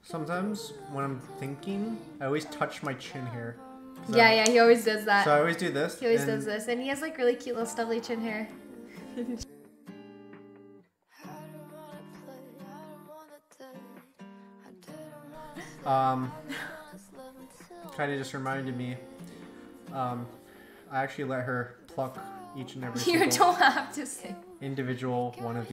sometimes when I'm thinking, I always touch my chin hair. Yeah, he always does that. So I always do this. He always does this, and he has like really cute little stubbly chin hair. Kyedae just reminded me. I actually let her pluck each and every You don't have to say. individual one of